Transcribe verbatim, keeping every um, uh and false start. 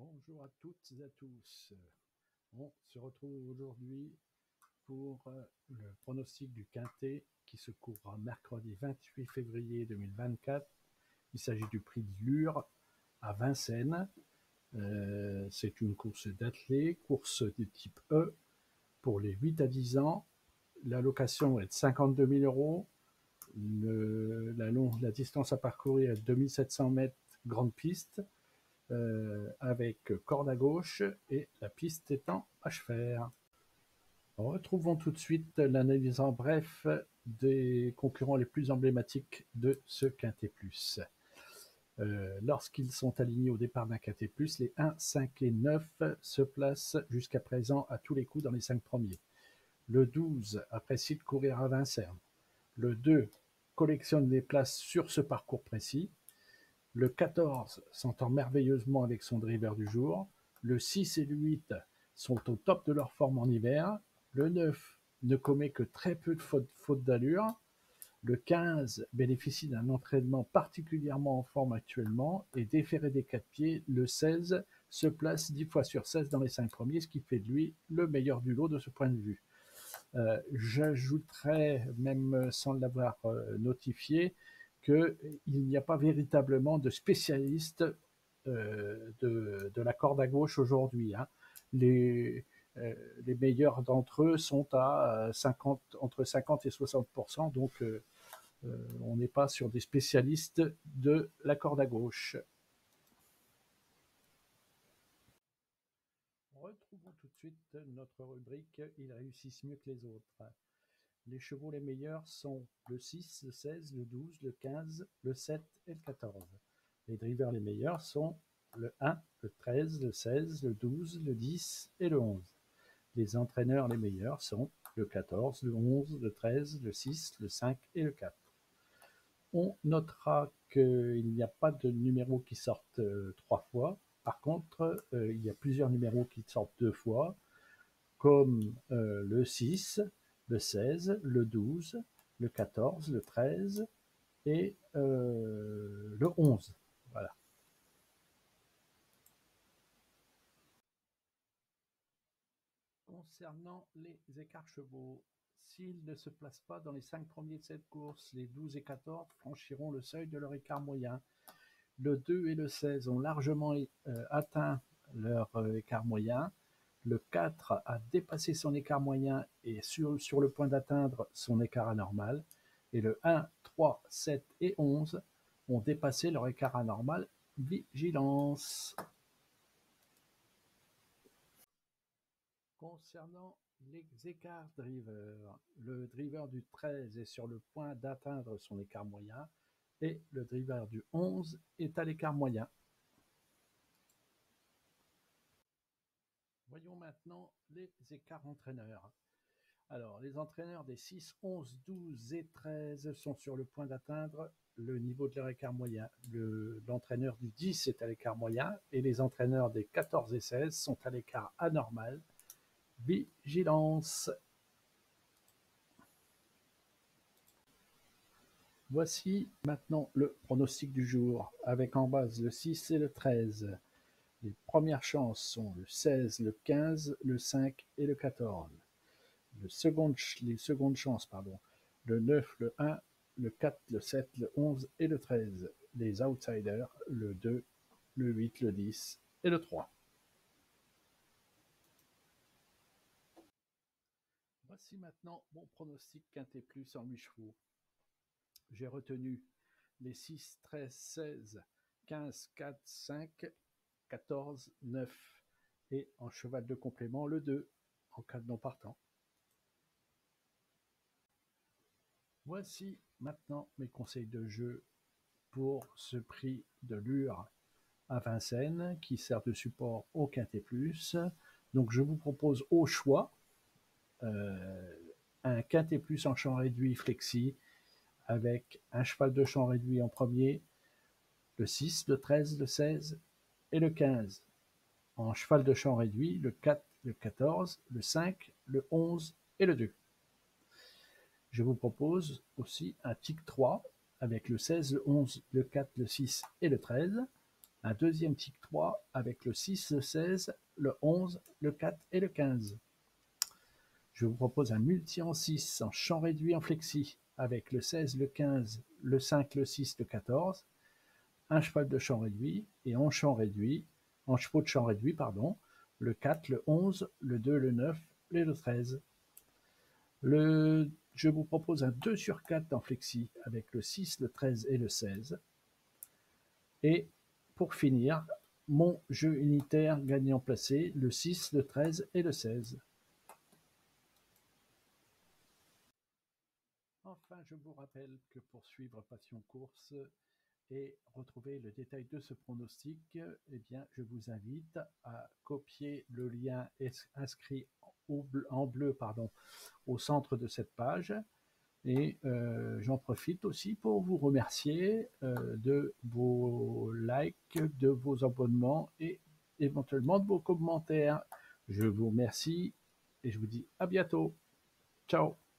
Bonjour à toutes et à tous. On se retrouve aujourd'hui pour le pronostic du Quintet qui se courra mercredi vingt-huit février deux mille vingt-quatre. Il s'agit du prix de Lure à Vincennes. Euh, c'est une course d'athlée, course de type E pour les huit à dix ans. La location est de cinquante-deux mille euros. Le, la, long, la distance à parcourir est de deux mille sept cents mètres, grande piste. Euh, avec corde à gauche et la piste étant H-fer. Retrouvons tout de suite l'analyse en bref des concurrents les plus emblématiques de ce Quintet Plus. Euh, lorsqu'ils sont alignés au départ d'un Quintet Plus, les un, cinq et neuf se placent jusqu'à présent à tous les coups dans les cinq premiers. Le douze apprécie de courir à Vincennes. Le deux collectionne les places sur ce parcours précis. Le quatorze s'entend merveilleusement avec son driver du jour. Le six et le huit sont au top de leur forme en hiver. Le neuf ne commet que très peu de fautes, fautes d'allure. Le quinze bénéficie d'un entraînement particulièrement en forme actuellement. Et déféré des quatre pieds, le seize se place dix fois sur seize dans les cinq premiers, ce qui fait de lui le meilleur du lot de ce point de vue. Euh, J'ajouterais, même sans l'avoir euh, notifié, qu'il n'y a pas véritablement de spécialistes euh, de, de la corde à gauche aujourd'hui. Hein. Les, euh, les meilleurs d'entre eux sont à cinquante, entre cinquante et soixante pour cent, donc euh, euh, on n'est pas sur des spécialistes de la corde à gauche. Retrouvons tout de suite notre rubrique « Ils réussissent mieux que les autres ». Les chevaux les meilleurs sont le six, le seize, le douze, le quinze, le sept et le quatorze. Les drivers les meilleurs sont le un, le treize, le seize, le douze, le dix et le onze. Les entraîneurs les meilleurs sont le quatorze, le onze, le treize, le six, le cinq et le quatre. On notera qu'il n'y a pas de numéros qui sortent euh, trois fois. Par contre, euh, il y a plusieurs numéros qui sortent deux fois, comme euh, le six, le seize, le douze, le quatorze, le treize et euh, le onze. Voilà. Concernant les écarts chevaux, s'ils ne se placent pas dans les cinq premiers de cette course, les douze et quatorze franchiront le seuil de leur écart moyen. Le deux et le seize ont largement euh, atteint leur euh, écart moyen. Le quatre a dépassé son écart moyen et sur, sur le point d'atteindre son écart anormal. Et le un, trois, sept et onze ont dépassé leur écart anormal. Vigilance. Concernant les écarts driver, le driver du treize est sur le point d'atteindre son écart moyen et le driver du onze est à l'écart moyen. Voyons maintenant les écarts entraîneurs. Alors, les entraîneurs des six, onze, douze et treize sont sur le point d'atteindre le niveau de leur écart moyen. Le, l'entraîneur du dix est à l'écart moyen et les entraîneurs des quatorze et seize sont à l'écart anormal. Vigilance. Voici maintenant le pronostic du jour, avec en base le six et le treize. Les premières chances sont le seize, le quinze, le cinq et le quatorze. Le second, les secondes chances, pardon, le neuf, le un, le quatre, le sept, le onze et le treize. Les outsiders, le deux, le huit, le dix et le trois. Voici maintenant mon pronostic Quintet Plus en huit chevaux. J'ai retenu les six, treize, seize, quinze, quatre, cinq, quatorze, neuf et en cheval de complément le deux en cas de non partant. Voici maintenant mes conseils de jeu pour ce prix de Lure à Vincennes qui sert de support au Quintet Plus. Donc je vous propose au choix euh, un Quintet Plus en champ réduit flexi avec un cheval de champ réduit en premier, le six, le treize, le seize et le quinze. En cheval de champ réduit, le quatre, le quatorze, le cinq, le onze et le deux. Je vous propose aussi un tic trois avec le seize, le onze, le quatre, le six et le treize. un deuxième tic trois avec le six, le seize, le onze, le quatre et le quinze. Je vous propose un multi en six en champ réduit en flexi avec le seize, le quinze, le cinq, le six, le quatorze, un cheval de champ réduit et en champ réduit, en chevaux de champ réduit, pardon, le quatre, le onze, le deux, le neuf et le treize. Le, je vous propose un deux sur quatre en flexi avec le six, le treize et le seize. Et pour finir, mon jeu unitaire gagnant placé, le six, le treize et le seize. Enfin, je vous rappelle que pour suivre Passion Course et retrouver le détail de ce pronostic, eh bien, je vous invite à copier le lien inscrit en bleu pardon, au centre de cette page. Et euh, j'en profite aussi pour vous remercier euh, de vos likes, de vos abonnements et éventuellement de vos commentaires. Je vous remercie et je vous dis à bientôt. Ciao.